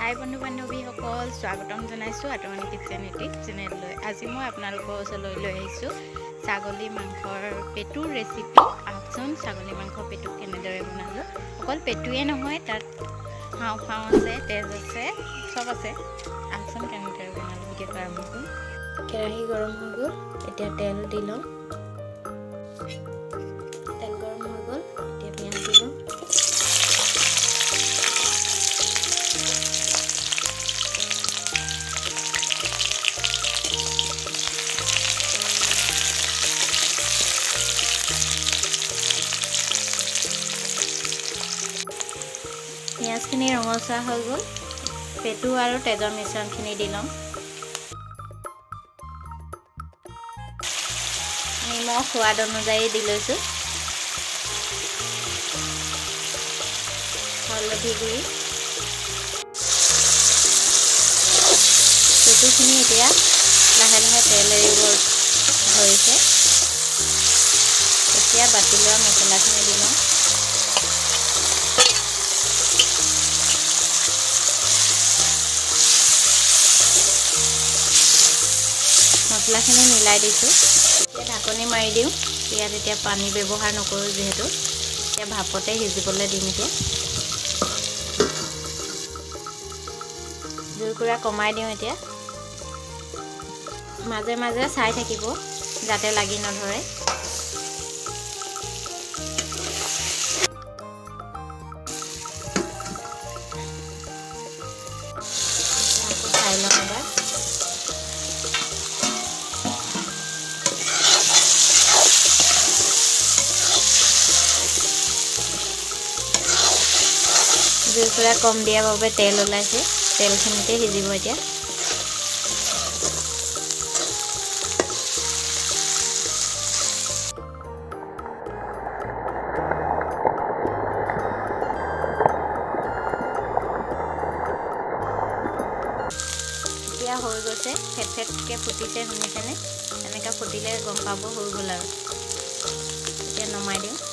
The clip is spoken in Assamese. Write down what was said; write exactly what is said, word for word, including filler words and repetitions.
হাই বন্ধু বান্ধৱীসকল, স্বাগতম জনাইছোঁ atumonis কিচেন ইউটিউব চেনেললৈ। আজি মই আপোনালোকৰ ওচৰলৈ লৈ আহিছোঁ ছাগলী মাংসৰ পেটুৰ ৰেচিপি। আহকচোন ছাগলী মাংস পেটু কেনেদৰে বনালোঁ। অকল পেটুৱে নহয়, তাত হাওঁ ফাওঁ আছে, তেজ আছে, চব আছে। আহকচোন কেনেদৰে বনালোঁ ভিডিঅ'টো আৰম্ভ কৰোঁ। কেৰাহী গৰম হৈ গ'ল, এতিয়া তেল দি লওঁ। তেল গৰম হৈ গ'ল, এতিয়া পিঁয়াজ দি লওঁ। পিঁয়াজখিনি ৰঙচুৱা হৈ গ'ল, পেটু আৰু তেজৰ মিশ্ৰণখিনি দি ল'ম। নিমখ সোৱাদ অনুযায়ী দি লৈছোঁ। হালধি গুড়ি, পেটুখিনি এতিয়া লাহে লাহে তেল এৰিব ধৰিছে। এতিয়া বাতি লোৱা মছলাখিনি দি লওঁ। মছলাখিনি মিলাই দিছোঁ। এতিয়া ঢাকনি মাৰি দিওঁ। ইয়াত এতিয়া পানী ব্যৱহাৰ নকৰোঁ, যিহেতু এতিয়া ভাপতে সিজিবলৈ দিম। এতিয়া জুইকুৰা কমাই দিওঁ। এতিয়া মাজে মাজে চাই থাকিব যাতে লাগি নধৰে। চাই লওঁ এবাৰ। জুইকুৰা কম দিয়াৰ বাবে তেল ওলাইছে, তেলখিনিতে সিজিব। এতিয়া এতিয়া হৈ গৈছে, ফেট ফেটকৈ ফুটিছে। শুনিছেনে? এনেকৈ ফুটিলে গম পাব হৈ গ'ল আৰু। এতিয়া নমাই দিওঁ।